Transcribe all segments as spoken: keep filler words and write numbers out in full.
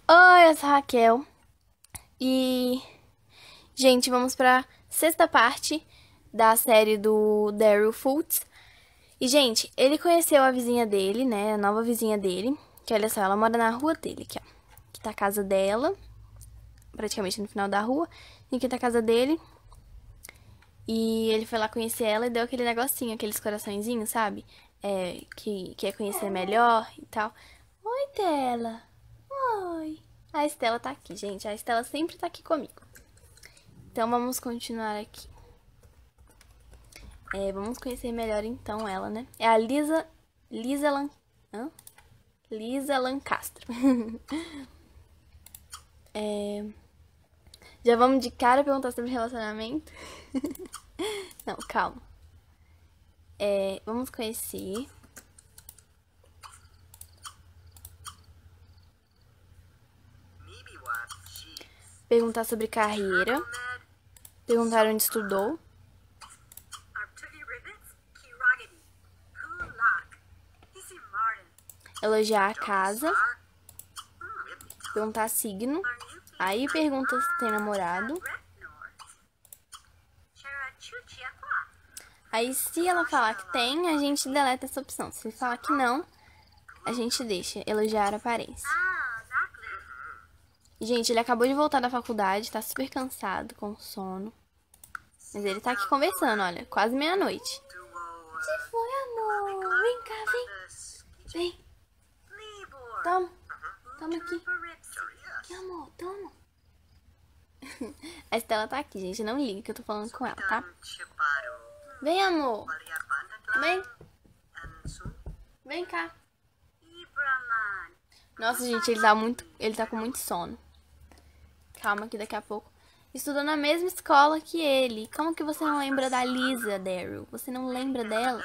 Oi, eu sou a Raquel. E, gente, vamos pra sexta parte da série do Daryl Fultz. E, gente, ele conheceu a vizinha dele, né? A nova vizinha dele. Que, olha só, ela mora na rua dele, aqui, ó. Aqui tá a casa dela, praticamente no final da rua. E aqui tá a casa dele. E ele foi lá conhecer ela e deu aquele negocinho, aqueles coraçõezinhos, sabe? É, que quer conhecer melhor e tal. Oi, Tela. Oi. A Estela tá aqui, gente. A Estela sempre tá aqui comigo. Então vamos continuar aqui. É, vamos conhecer melhor então ela, né? É a Lisa. Lisa Lan. Hã? Lisa Lancastro. é, já vamos de cara perguntar sobre relacionamento? Não, calma. É, vamos conhecer. Perguntar sobre carreira. Perguntar onde estudou. Elogiar a casa. Perguntar signo. Aí pergunta se tem namorado. Aí se ela falar que tem, a gente deleta essa opção. Se falar que não, a gente deixa. Elogiar a aparência. Gente, ele acabou de voltar da faculdade, tá super cansado, com sono. Mas ele tá aqui conversando, olha, quase meia-noite. Que foi, amor? Vem cá, vem. Vem. Toma. Toma aqui. Aqui, amor, toma. A Estela tá aqui, gente. Não liga que eu tô falando com ela, tá? Vem, amor. Vem. Vem cá. Nossa, gente, ele tá muito, ele tá com muito sono. Calma que daqui a pouco. Estudou na mesma escola que ele. Como que você não lembra da Lisa, Daryl? Você não lembra dela?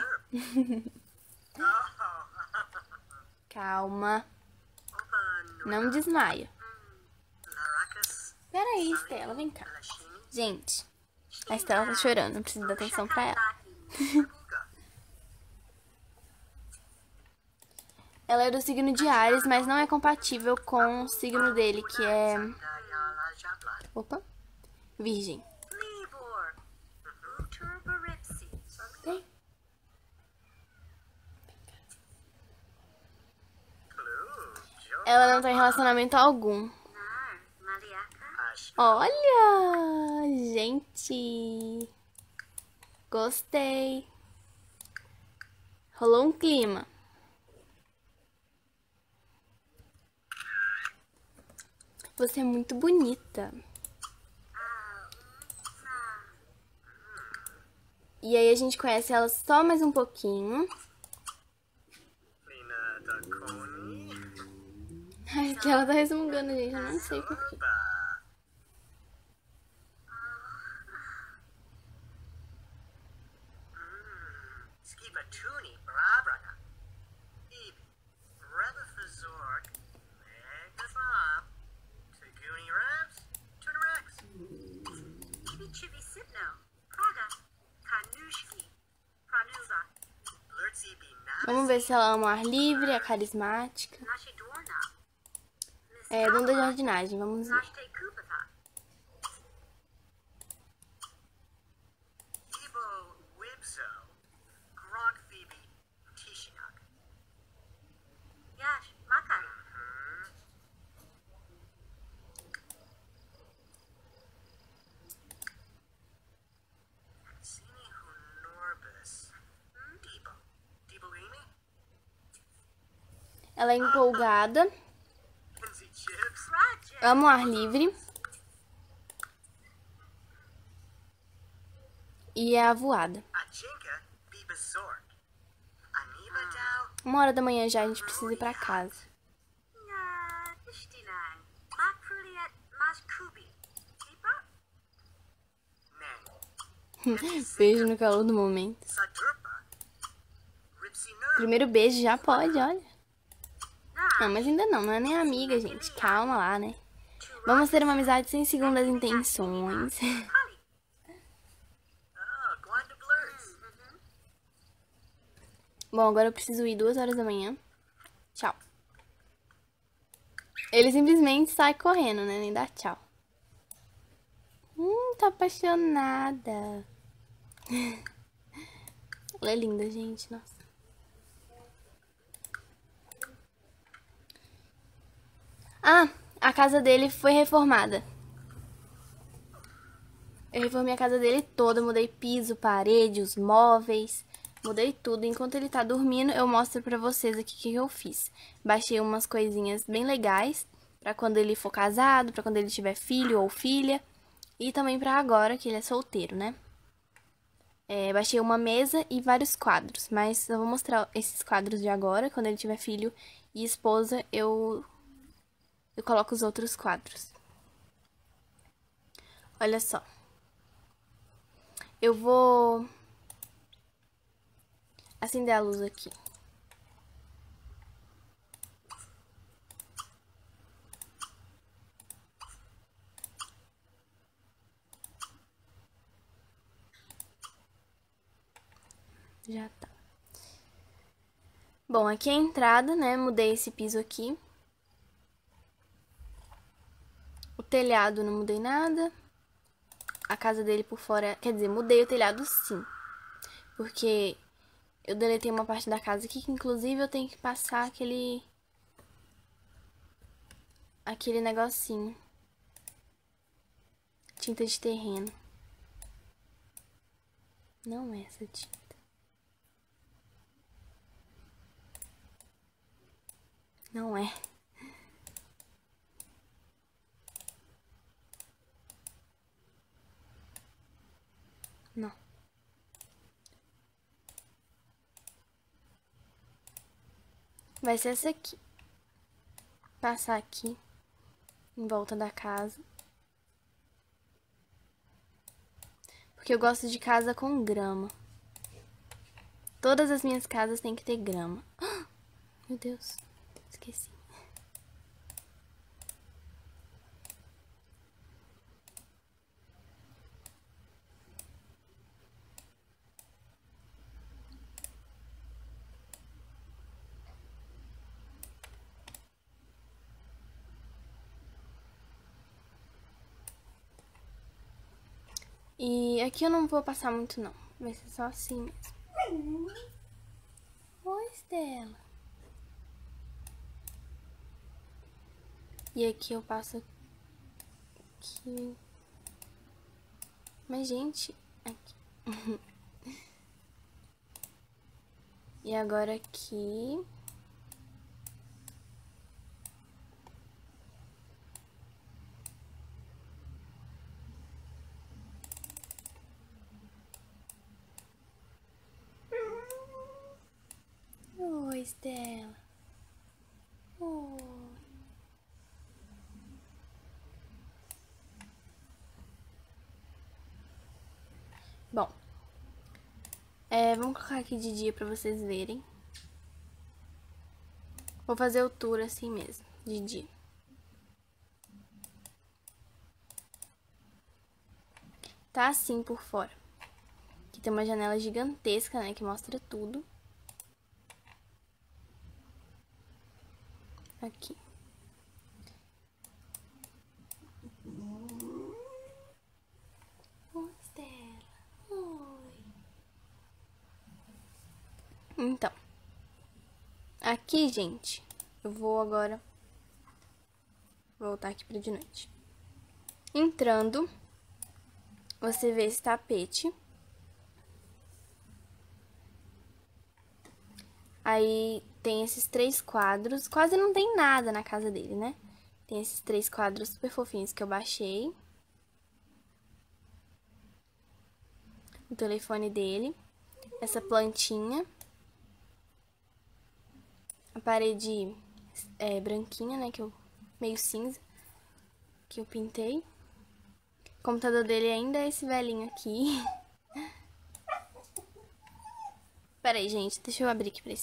Calma. Não desmaia. Peraí, Estela, vem cá. Gente, a Estela tá chorando. Eu preciso dar atenção pra ela. Ela é do signo de Áries, mas não é compatível com o signo dele, que é... Opa. Virgem. Vem. Ela não tem relacionamento algum. Olha, gente. Gostei. Rolou um clima. Você é muito bonita. E aí a gente conhece ela só mais um pouquinho. Ai, que ela tá resmungando, gente. Eu não sei porquê. Vamos ver se ela ama o ar livre, é carismática. É, dona da jardinagem, vamos ver. Ela é empolgada. Ama o ar livre. E é avoada. Uma hora da manhã já, a gente precisa ir pra casa. Beijo no calor do momento. Primeiro beijo já pode, olha. Não, mas ainda não, não é nem amiga, gente. Calma lá, né? Vamos ter uma amizade sem segundas intenções. Bom, agora eu preciso ir duas horas da manhã. Tchau. Ele simplesmente sai correndo, né? Nem dá tchau. Hum, tá apaixonada. Ela é linda, gente. Nossa. Ah, a casa dele foi reformada. Eu reformei a casa dele toda, mudei piso, parede, os móveis, mudei tudo. Enquanto ele tá dormindo, eu mostro pra vocês aqui o que eu fiz. Baixei umas coisinhas bem legais pra quando ele for casado, pra quando ele tiver filho ou filha. E também pra agora, que ele é solteiro, né? É, baixei uma mesa e vários quadros, mas eu vou mostrar esses quadros de agora. Quando ele tiver filho e esposa, eu, eu coloco os outros quadros. Olha só. Eu vou acender a luz aqui. Já tá. Bom, aqui é a entrada, né? Mudei esse piso aqui. O telhado não mudei nada. A casa dele por fora... Quer dizer, mudei o telhado sim. Porque eu deletei uma parte da casa aqui, que inclusive eu tenho que passar aquele... Aquele negocinho. Tinta de terreno. Não é essa tinta. Não é. Não. Vai ser essa aqui. Passar aqui. Em volta da casa. Porque eu gosto de casa com grama. Todas as minhas casas têm que ter grama. Meu Deus. Esqueci. E aqui eu não vou passar muito, não. Vai ser só assim mesmo. Oi, Estela. E aqui eu passo aqui. Mas, gente, aqui. E agora aqui. Oi, Estela. Oi. Bom, é, vamos colocar aqui de dia pra vocês verem. Vou fazer o tour assim mesmo, de dia. Tá assim por fora. Aqui tem uma janela gigantesca, né, que mostra tudo. Aqui. Oi, Estela. Oi. Então. Aqui, gente, eu vou agora voltar aqui pra de noite. Entrando, você vê esse tapete. Aí tem esses três quadros. Quase não tem nada na casa dele, né? Tem esses três quadros super fofinhos que eu baixei. O telefone dele. Essa plantinha. A parede é, branquinha, né? Que eu, meio cinza. Que eu pintei. O computador dele ainda é esse velhinho aqui. Pera aí, gente. Deixa eu abrir aqui pra esse.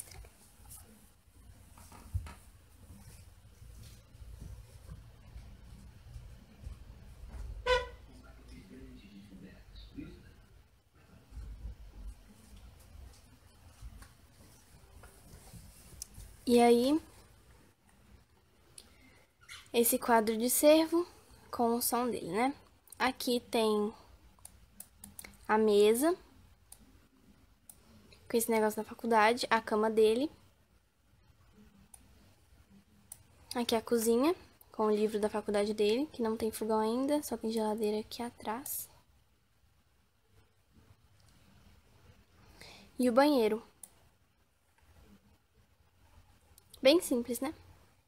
E aí, esse quadro de cervo com o som dele, né? Aqui tem a mesa com esse negócio da faculdade, a cama dele. Aqui a cozinha, com o livro da faculdade dele, que não tem fogão ainda, só tem geladeira aqui atrás. E o banheiro. Bem simples, né?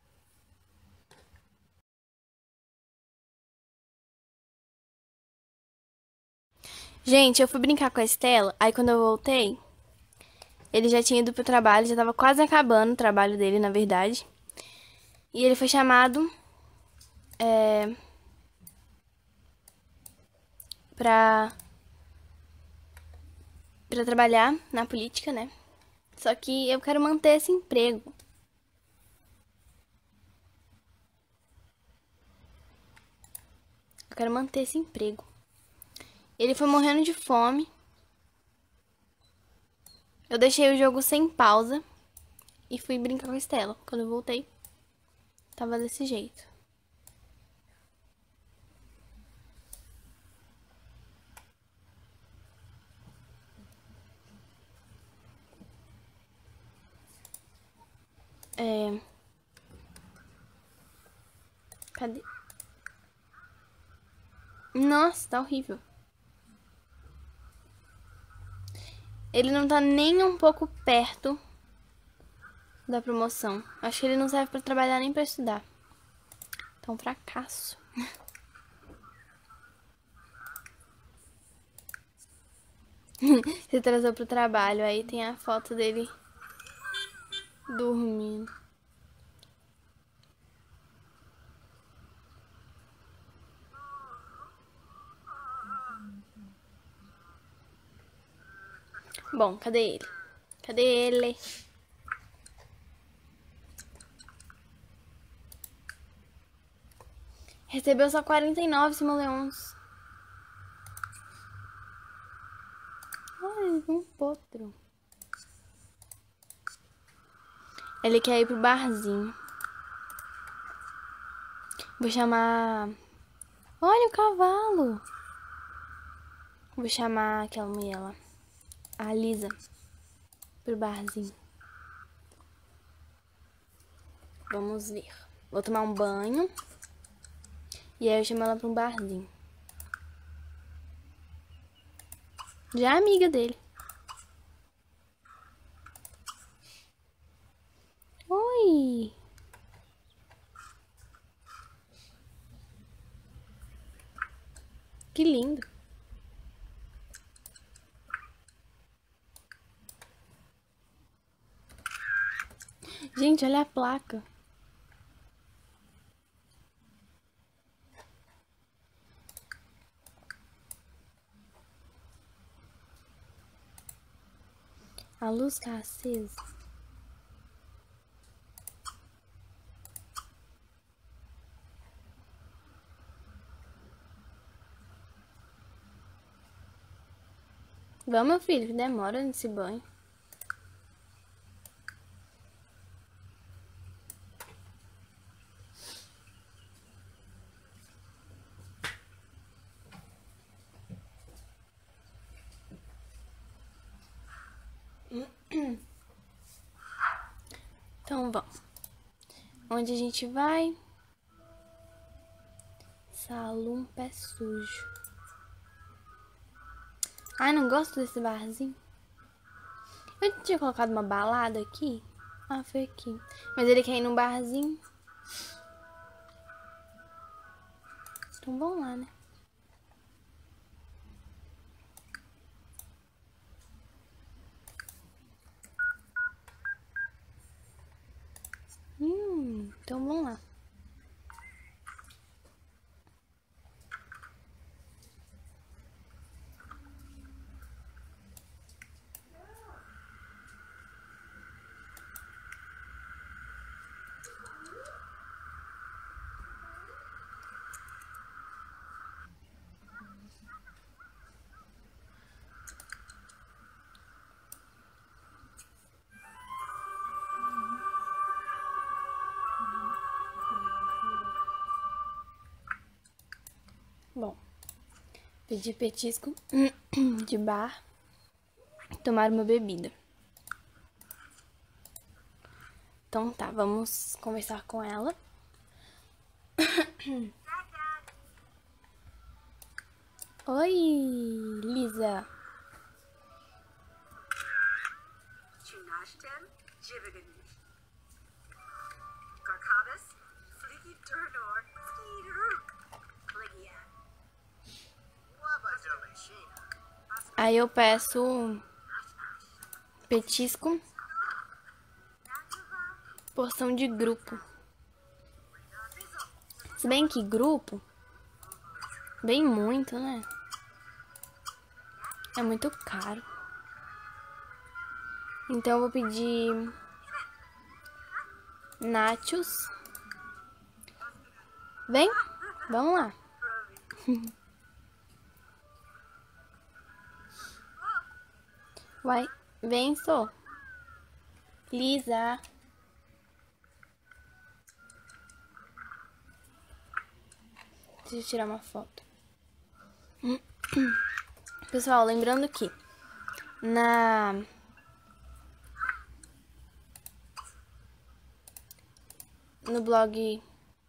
Gente, eu fui brincar com a Estela, aí quando eu voltei, ele já tinha ido pro trabalho, já tava quase acabando o trabalho dele, na verdade. E ele foi chamado é, pra, pra trabalhar na política, né? Só que eu quero manter esse emprego. Eu quero manter esse emprego. Ele foi morrendo de fome. Eu deixei o jogo sem pausa e fui brincar com a Estela. Quando eu voltei, tava desse jeito. É... Cadê? Nossa, tá horrível. Ele não tá nem um pouco perto da promoção. Acho que ele não serve pra trabalhar nem pra estudar. Tá um fracasso. Você trazou pro trabalho, aí tem a foto dele dormindo. Bom, cadê ele? Cadê ele? Recebeu só quarenta e nove simoleons. Ai, um potro. Ele quer ir pro barzinho. Vou chamar... Olha o cavalo. Vou chamar aquela mulher lá. A Lisa. Pro barzinho. Vamos ver. Vou tomar um banho. E aí eu chamo ela pra um barzinho. Já é amiga dele. Oi! Que lindo. Gente, olha a placa. A luz tá acesa. Vamos, meu filho, que demora nesse banho. Então, vamos. Onde a gente vai? Salão Pé Sujo. Ai, não gosto desse barzinho. Eu tinha colocado uma balada aqui. Ah, foi aqui. Mas ele quer ir num barzinho. Então vamos lá, né? Hum, então vamos lá. Bom, pedi petisco de bar, tomar uma bebida. Então tá, vamos conversar com ela. Oi, Lisa. Aí eu peço petisco, porção de grupo. Se bem que grupo, bem muito, né? É muito caro. Então eu vou pedir nachos. Vem, vamos lá. Vai, vem, só. Lisa. Deixa eu tirar uma foto. Pessoal, lembrando que na no blog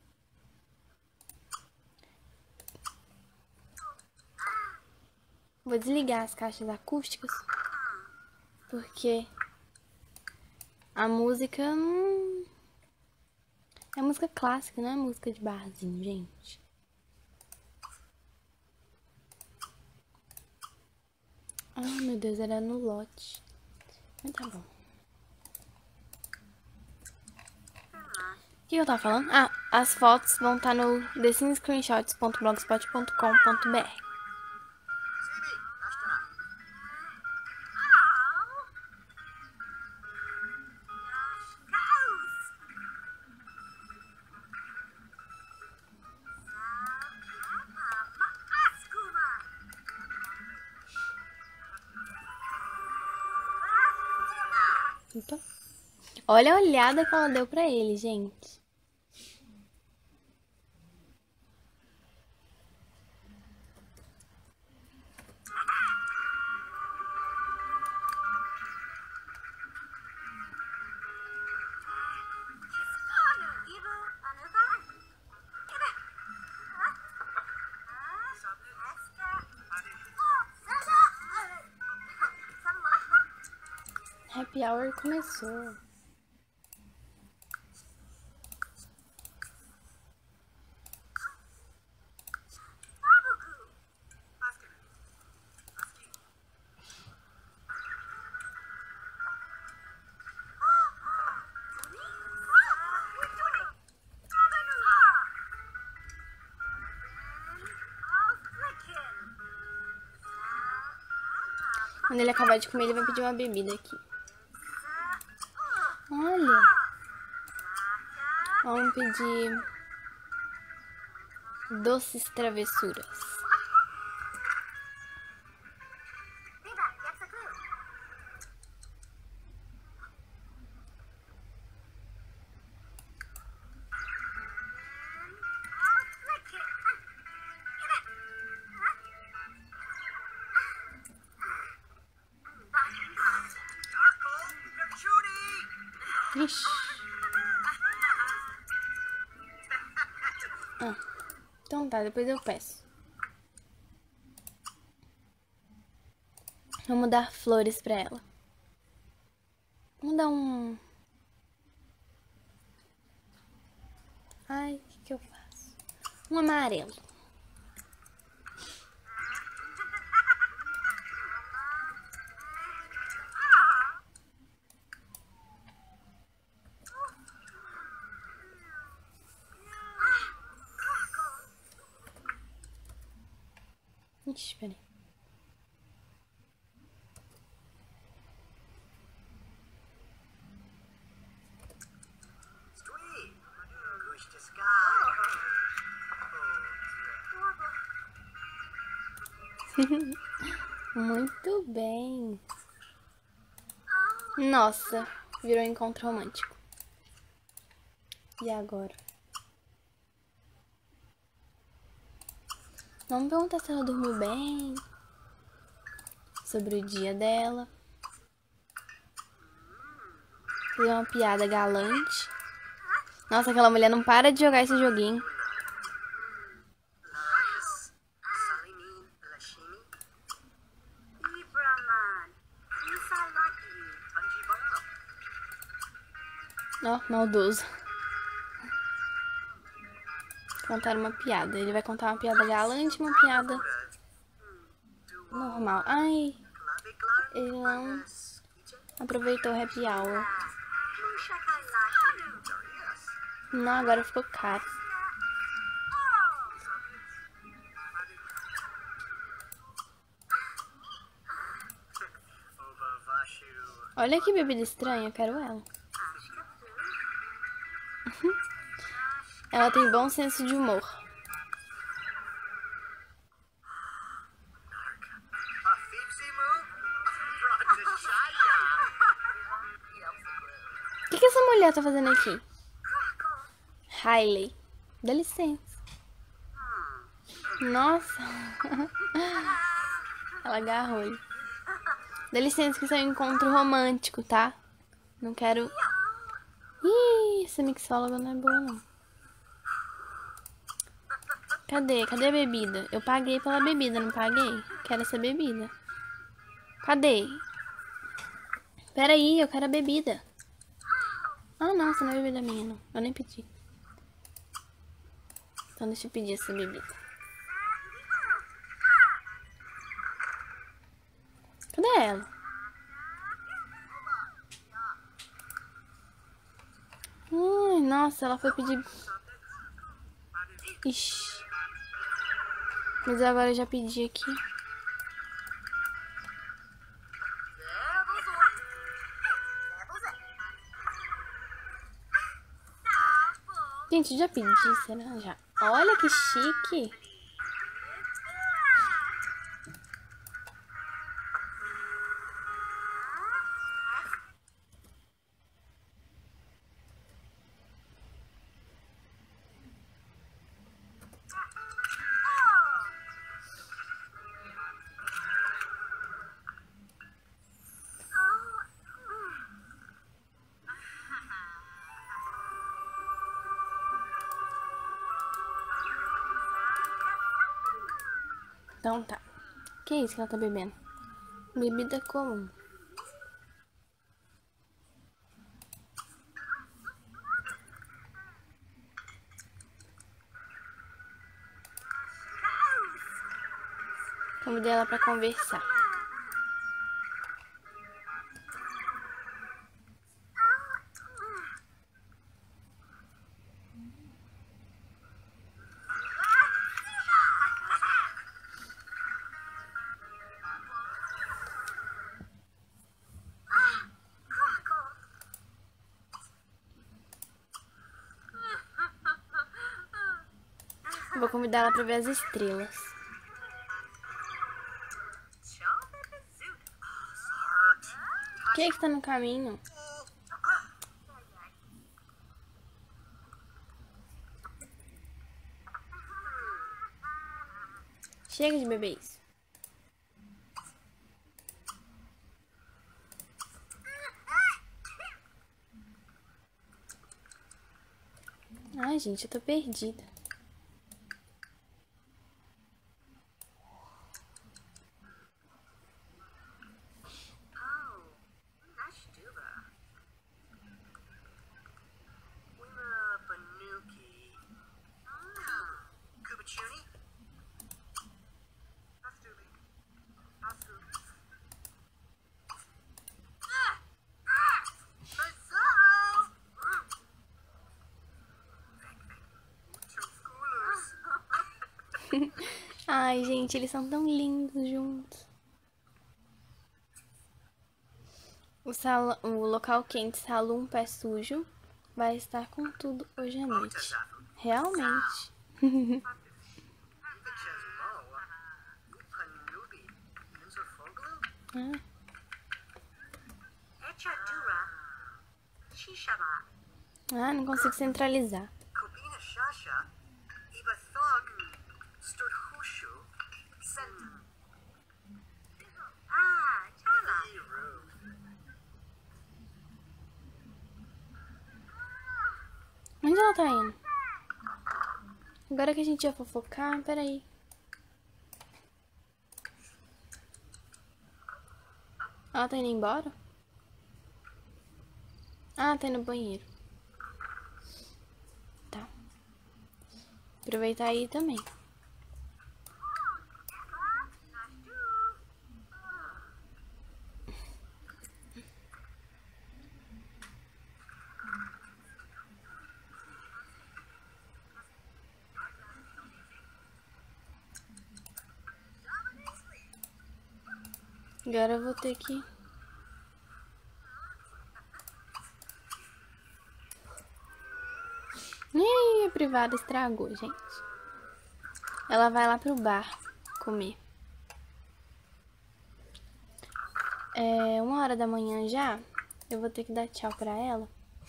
vou desligar as caixas acústicas porque a música hum, é música clássica, não é música de barzinho, gente. Ah, meu Deus, era no lote. Mas tá bom. O que eu tava falando? Ah, as fotos vão estar no the sims screenshots ponto blogspot ponto com ponto br. Opa. Olha a olhada que ela deu pra ele, gente. Happy Hour começou. Quando ele acabar de comer, ele vai pedir uma bebida aqui. Olha. Vamos pedir doces travessuras. Ixi. Ah, então tá, depois eu peço. Vamos dar flores pra ela. Vamos dar um... Ai, o que, que eu faço? Um amarelo. Ixi, peraí. Muito bem. Nossa, virou encontro romântico. E agora? Vamos perguntar se ela dormiu bem. Sobre o dia dela. Fazer uma piada galante. Nossa, aquela mulher não para de jogar esse joguinho. Ó, oh, maldoso. Contar uma piada. Ele vai contar uma piada galante e uma piada normal. Ai, ele não aproveitou o happy hour. Não, agora ficou caro. Olha que bebida estranha, eu quero ela. Ela tem bom senso de humor. O que, que essa mulher tá fazendo aqui? Hailey, dá licença. Nossa. Ela agarrou ele. Dá licença que isso é um encontro romântico, tá? Não quero... Ih, essa mixóloga não é boa, não. Cadê? Cadê a bebida? Eu paguei pela bebida, não paguei? Quero essa bebida. Cadê? Pera aí, eu quero a bebida. Ah, não, essa não é bebida minha, não. Eu nem pedi. Então deixa eu pedir essa bebida. Cadê ela? Ai, nossa, ela foi pedir... Ixi. Mas agora eu já pedi aqui. Gente, já pedi, será? Já. Olha que chique. Então tá. Que é isso que ela tá bebendo? Bebida comum. Convidei ela pra conversar. Vou convidar ela pra ver as estrelas. Quem é que tá no caminho? Chega de beber isso. Ai, gente, eu tô perdida. Ai, gente, eles são tão lindos juntos. O, sal... o local quente Salão Pé Sujo vai estar com tudo hoje à noite. Realmente. Ah. Ah, não consigo centralizar. Onde ela tá indo? Agora que a gente ia fofocar, peraí. Ela tá indo embora? Ah, tá indo no banheiro. Tá. Aproveitar aí também. Agora eu vou ter que... Ih, a privada estragou, gente. Ela vai lá pro bar comer. É uma hora da manhã já. Eu vou ter que dar tchau pra ela.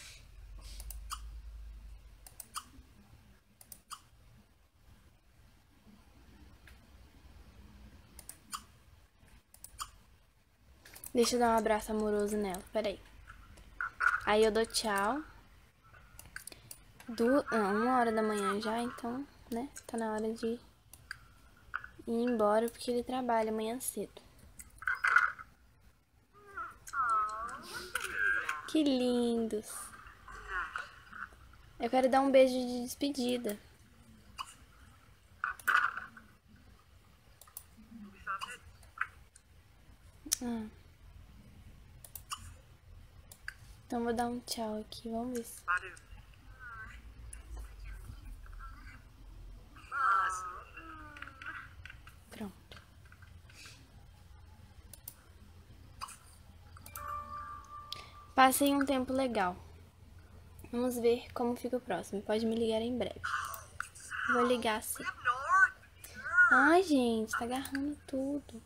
Deixa eu dar um abraço amoroso nela, peraí. Aí eu dou tchau. Du... Não, uma hora da manhã já, então, né? Tá na hora de ir embora, porque ele trabalha amanhã cedo. Que lindos. Eu quero dar um beijo de despedida. Ah. Então vou dar um tchau aqui, vamos ver se... Pronto. Passei um tempo legal. Vamos ver como fica o próximo. Pode me ligar em breve. Vou ligar sim. Ai, gente, tá agarrando tudo.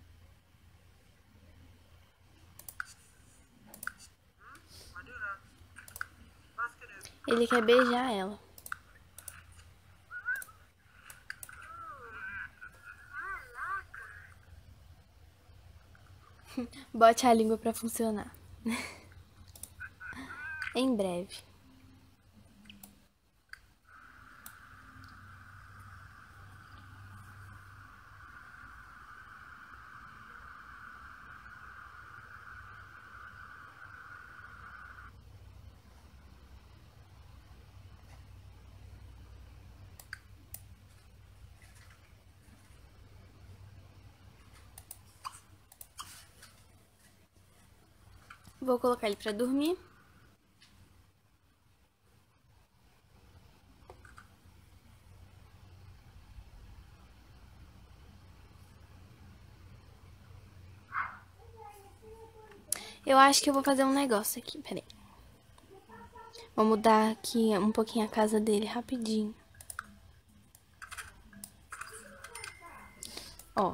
Ele quer beijar ela. Bote a língua pra funcionar. Em breve. Vou colocar ele pra dormir. Eu acho que eu vou fazer um negócio aqui, peraí. Vou mudar aqui um pouquinho a casa dele rapidinho. Ó.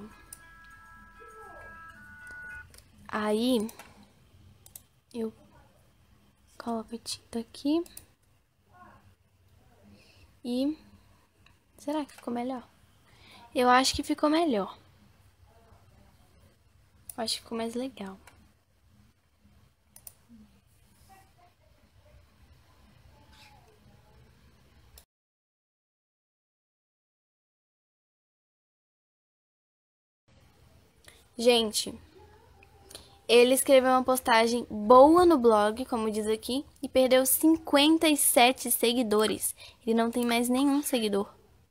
Aí, eu coloco a tinta aqui. E... será que ficou melhor? Eu acho que ficou melhor. Eu acho que ficou mais legal. Gente, ele escreveu uma postagem boa no blog, como diz aqui, e perdeu cinquenta e sete seguidores. Ele não tem mais nenhum seguidor.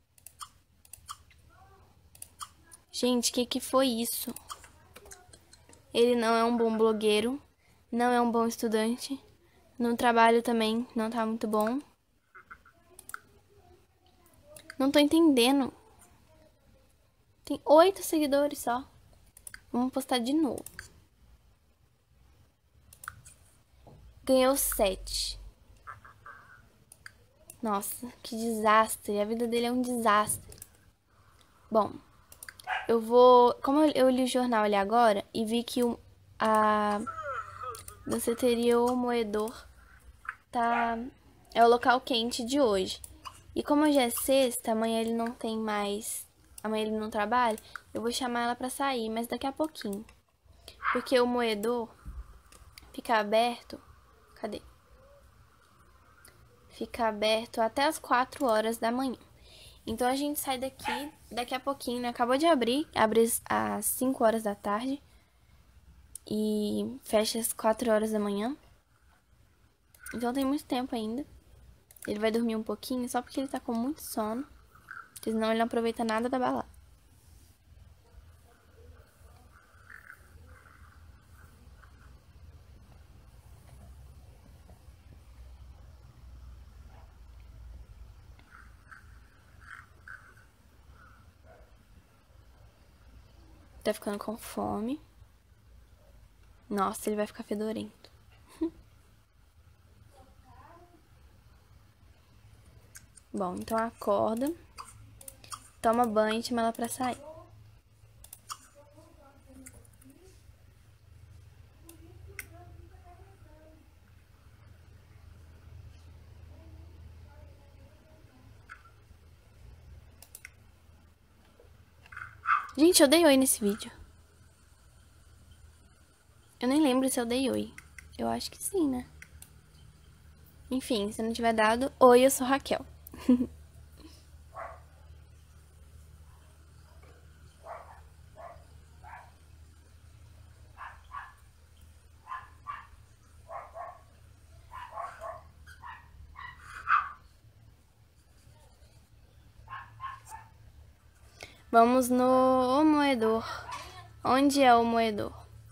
Gente, o que que foi isso? Ele não é um bom blogueiro, não é um bom estudante, no trabalho também não tá muito bom. Não tô entendendo. Tem oito seguidores só. Vamos postar de novo. Ganhou sete. Nossa, que desastre. A vida dele é um desastre. Bom, eu vou... Como eu li o jornal ali agora e vi que o, a danceteria O Moedor tá... é o local quente de hoje. E como hoje é sexta, amanhã ele não tem mais... Amanhã ele não trabalha, eu vou chamar ela pra sair, mas daqui a pouquinho. Porque o moedor fica aberto... Cadê? Fica aberto até as quatro horas da manhã. Então a gente sai daqui daqui a pouquinho, né? Acabou de abrir, abre às cinco horas da tarde e fecha às quatro horas da manhã. Então tem muito tempo ainda. Ele vai dormir um pouquinho só porque ele tá com muito sono, senão ele não aproveita nada da balada. Tá ficando com fome. Nossa, ele vai ficar fedorento. Bom, então acorda, toma banho e chama ela pra sair. Gente, eu dei oi nesse vídeo. Eu nem lembro se eu dei oi. Eu acho que sim, né? Enfim, se eu não tiver dado, oi, eu sou Raquel. Vamos no moedor. Onde é o moedor?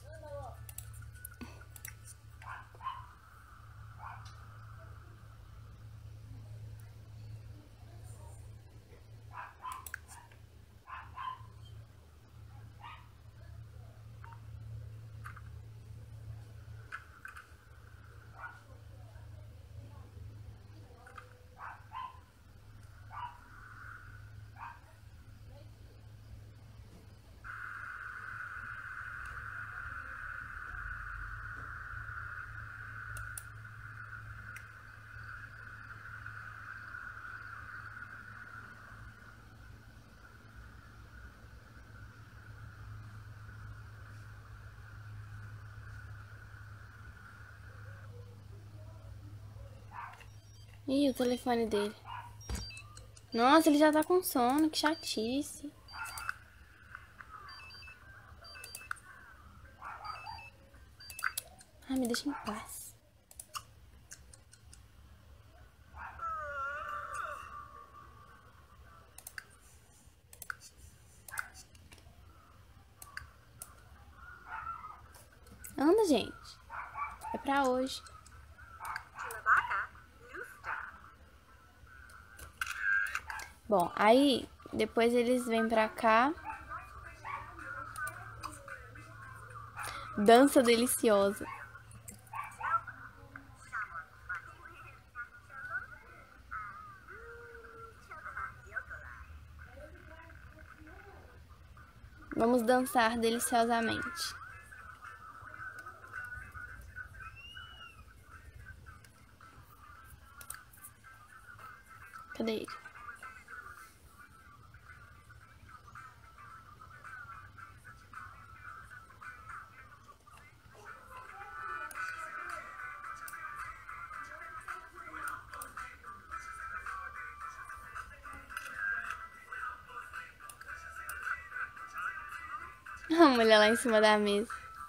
Ih, o telefone dele. Nossa, ele já tá com sono, que chatice. Ai, me deixa em paz. Anda, gente. É pra hoje. Bom, aí depois eles vêm pra cá. Dança deliciosa. Vamos dançar deliciosamente. Cadê ele? A mulher lá em cima da mesa.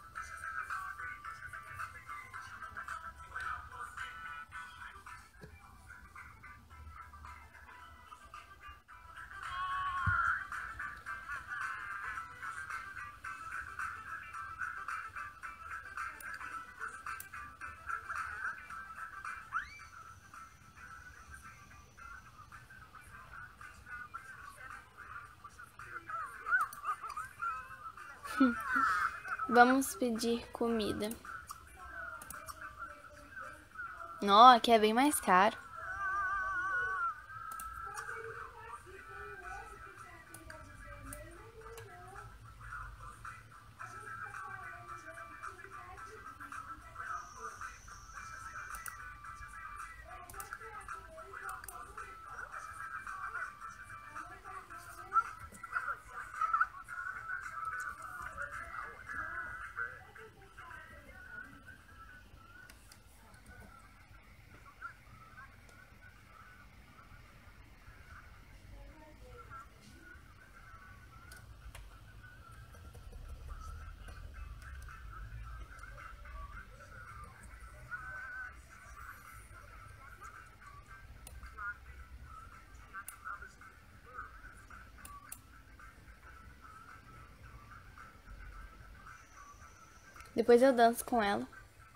Vamos pedir comida. Nó, aqui é bem mais caro. Depois eu danço com ela.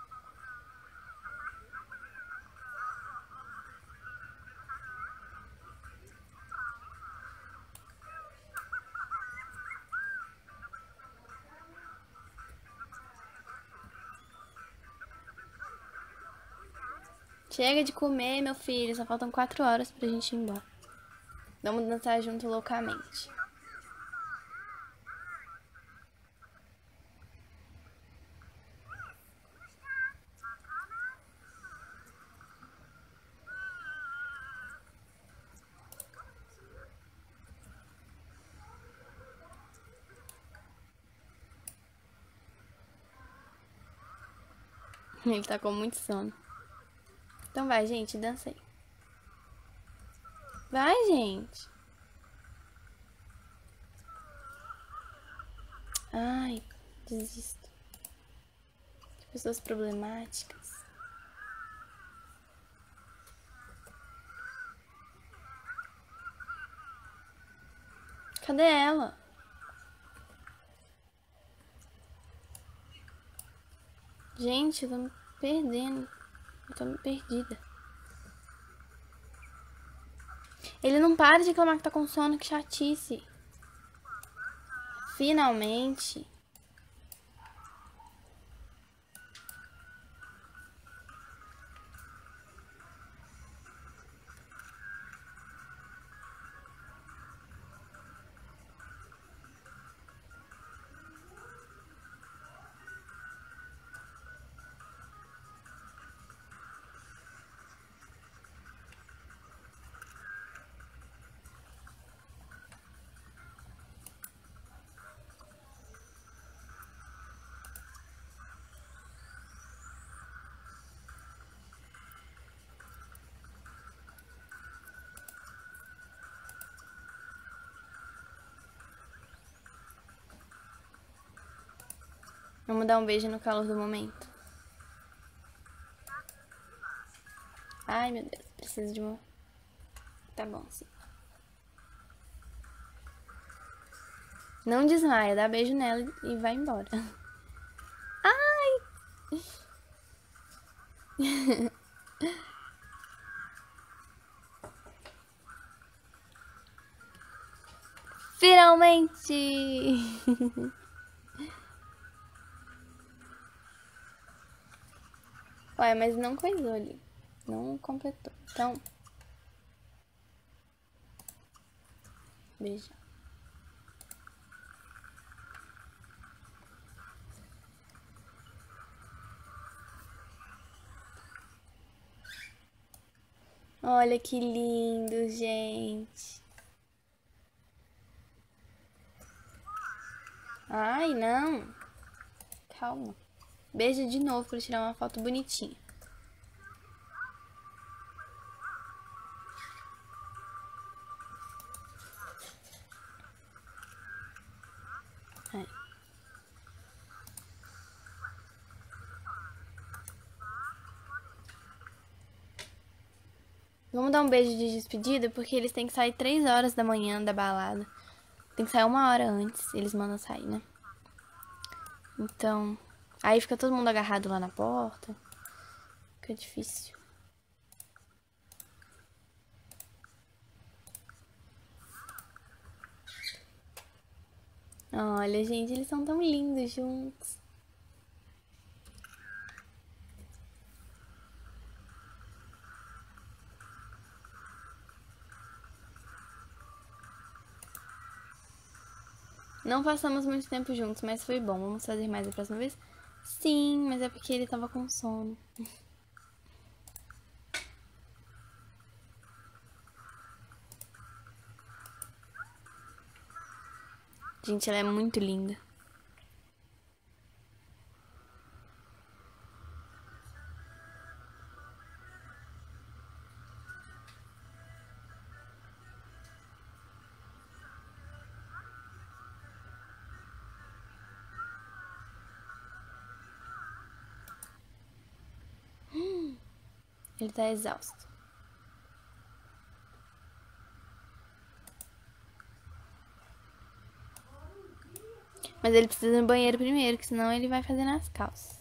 Chega de comer, meu filho. Só faltam quatro horas pra gente ir embora. Vamos dançar junto loucamente. Ele tá com muito sono. Então vai, gente, dança aí. Vai, gente. Ai, desisto. Que pessoas problemáticas. Cadê ela? Gente, eu tô me perdendo. Eu tô me perdida. Ele não para de reclamar que tá com sono, que chatice. Finalmente. Vamos dar um beijo no calor do momento. Ai, meu Deus. Preciso de uma... Tá bom, sim. Não desmaia. Dá beijo nela e vai embora. Ai! Finalmente! Olha, mas não coisou ali. Não completou. Então... Beijo. Olha que lindo, gente. Ai, não. Calma. Beijo de novo pra tirar uma foto bonitinha. Ai. Vamos dar um beijo de despedida, porque eles têm que sair três horas da manhã da balada. Tem que sair uma hora antes, eles mandam sair, né? Então, aí fica todo mundo agarrado lá na porta. Fica difícil. Olha, gente, eles são tão lindos juntos. Não passamos muito tempo juntos, mas foi bom. Vamos fazer mais a próxima vez? Sim, mas é porque ele tava com sono. Gente, ela é muito linda. Ele tá exausto. Mas ele precisa ir no banheiro primeiro, que senão ele vai fazer nas calças.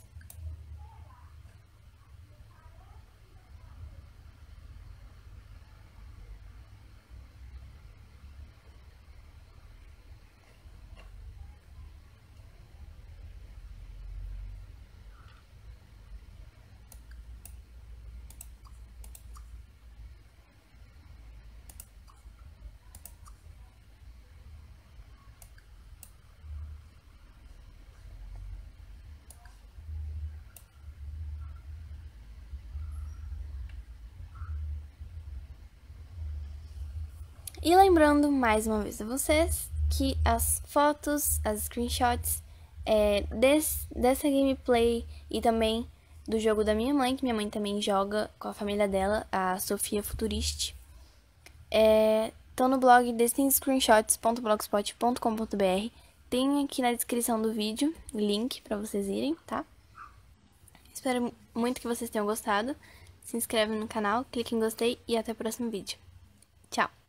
E lembrando mais uma vez a vocês que as fotos, as screenshots é, desse, dessa gameplay e também do jogo da minha mãe, que minha mãe também joga com a família dela, a Sofia Futurist, estão é, no blog destinscreenshots ponto blogspot ponto com ponto br. Tem aqui na descrição do vídeo o link para vocês irem, tá? Espero muito que vocês tenham gostado. Se inscreve no canal, clique em gostei e até o próximo vídeo. Tchau!